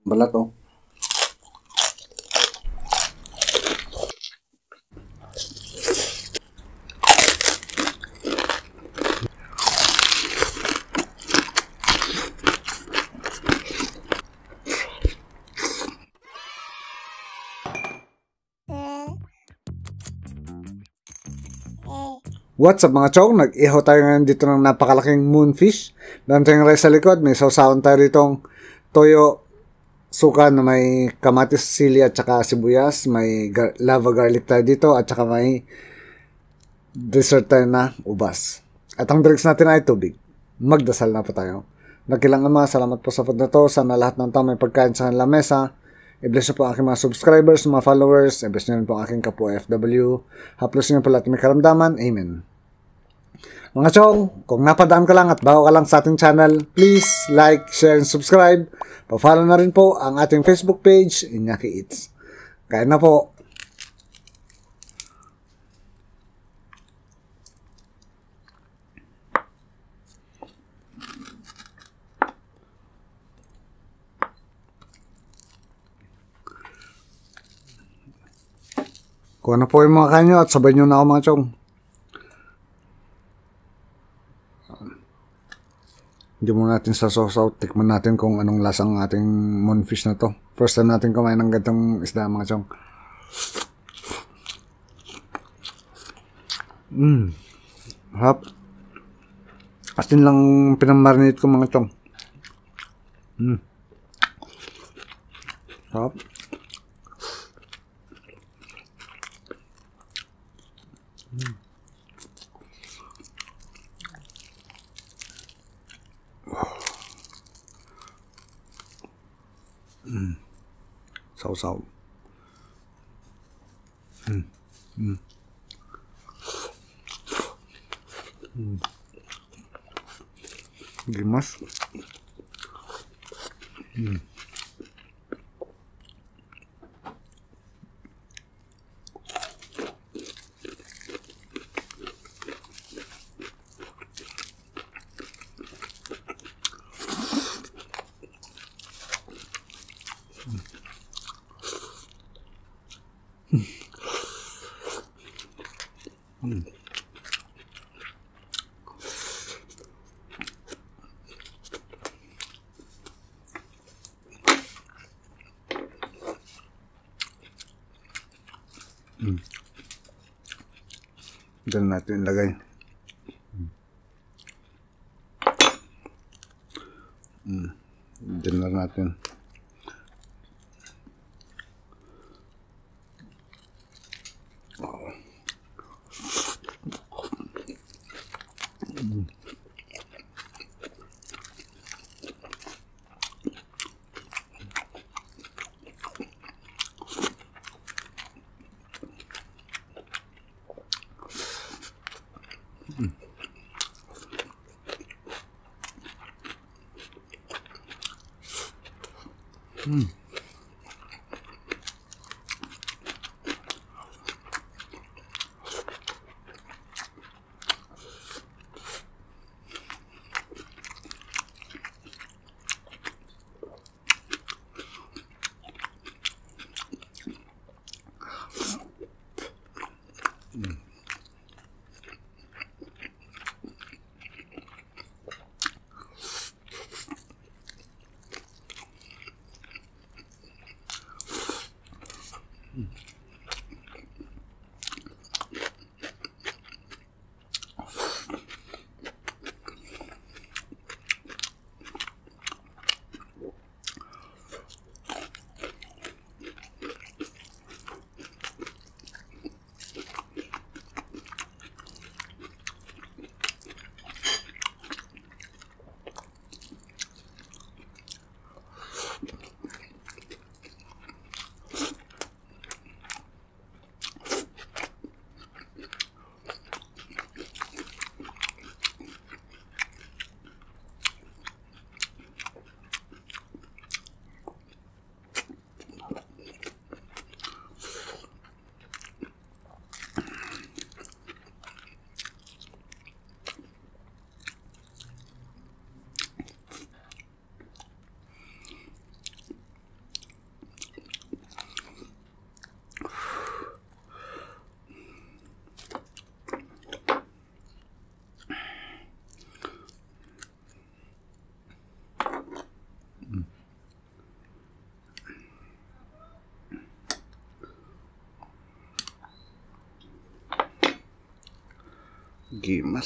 Balat oh. What's up mga chong? Nag-ihaw tayo ngayon dito ng napakalaking moonfish. Meron tayong rice sa likod. May sausawan tayo ditong toyo, suka na may kamatis, sili at saka sibuyas. May lava garlic tayo dito at saka may dessert tayo na ubas. At ang drinks natin ay tubig. Magdasal na po tayo. Nakilang Ama, salamat po sa food na to. Sana lahat ng tao may pagkain sa kanilang mesa. I-bless nyo po ang aking mga subscribers, mga followers. I-bless nyo rin po ang aking kapwa FW. Haplos nyo po lahat may karamdaman. Amen. Mga chong, kung napadaan ka lang at bago ka lang sa ating channel, please like, share, and subscribe. Pa-follow na rin po ang ating Facebook page, Iñaki Eats. Kaya na po. Kuha na po yung mga kanyo at sabay nyo na ako mga chong. Hindi muna natin sa sauce-out. Tikman natin kung anong lasang ating moonfish na to. First time natin kumain ng gantong isda mga chong. Harap. Asin lang pinamarinate ko mga chong. Harap. Sausaw. Gimas. Diyan natin ilagay. Diyan na natin. きます。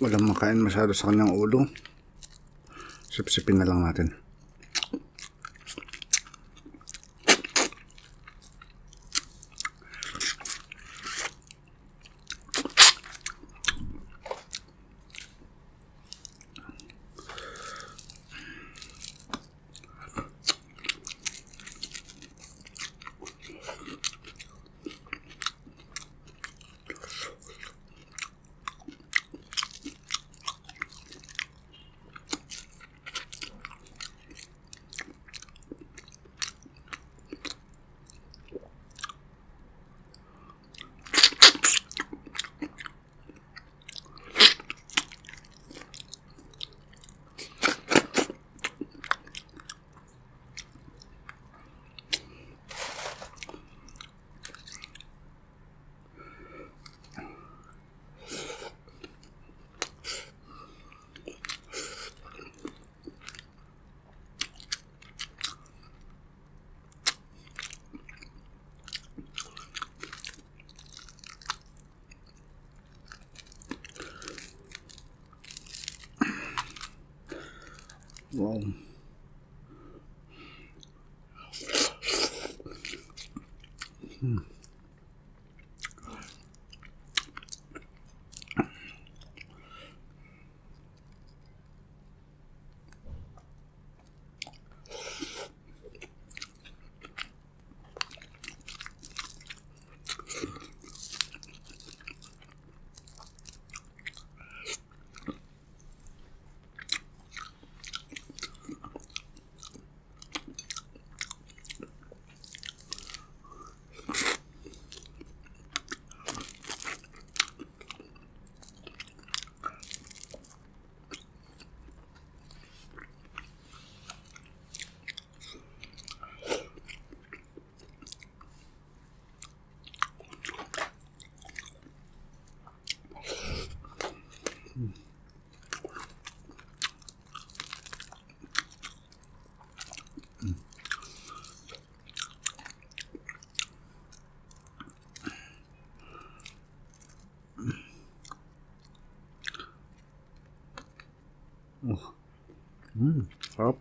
Walang makain masyado sa kanyang ulo. Sipsipin na lang natin. Wow. Oh. Sarap.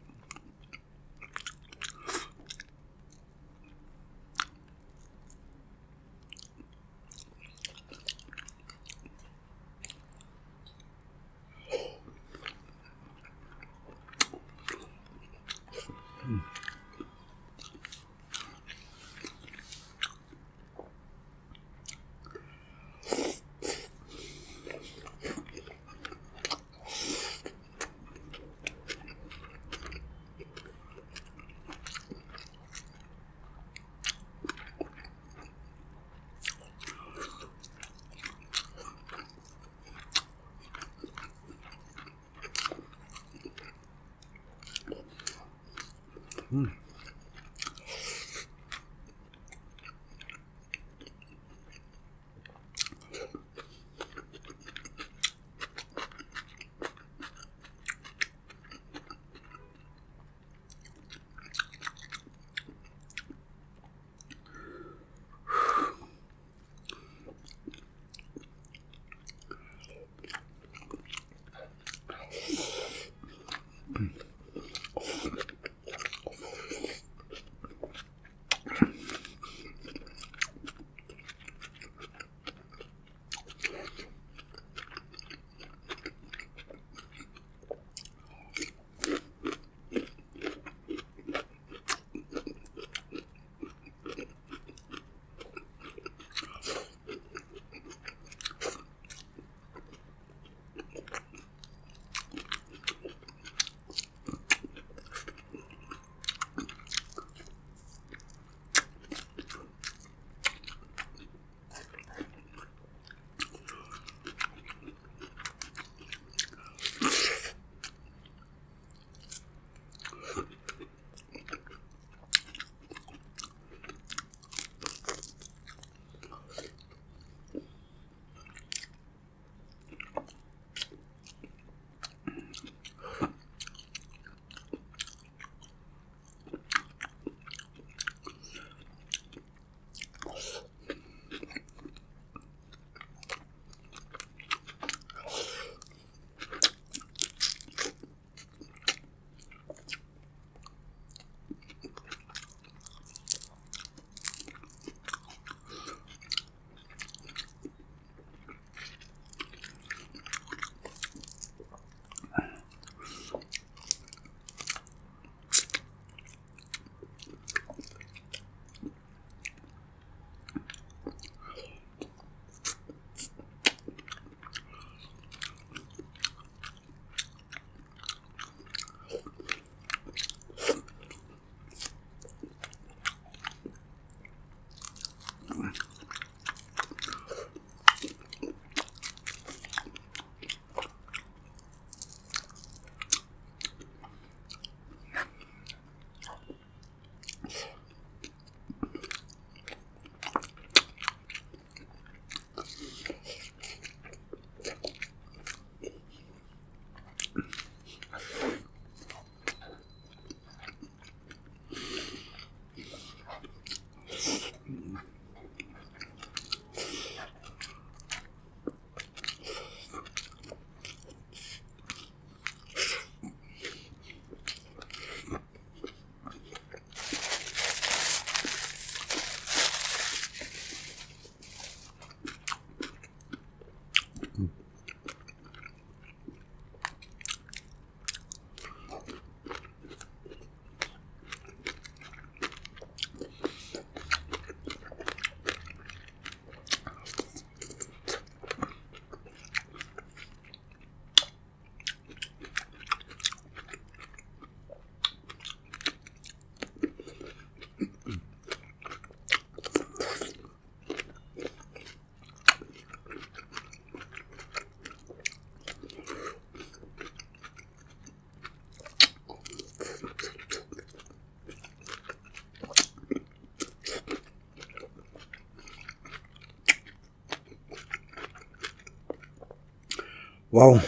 Wow.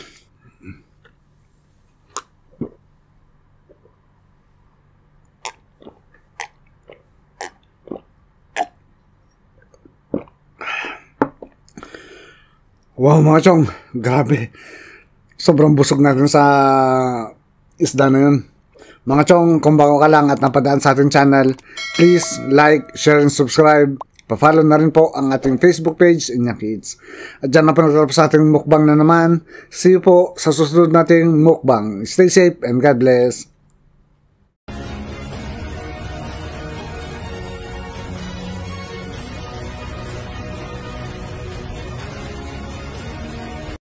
Wow mga chong, grabe. Sobrang busog natin sa isda na yun. Mga chong, kung bago ka lang at napadaan sa ating channel, please like, share, and subscribe. Pa-follow na rin po ang ating Facebook page, Inya Kids. At dyan na panagtarap sa ating mukbang na naman. See you po sa susunod nating mukbang. Stay safe and God bless.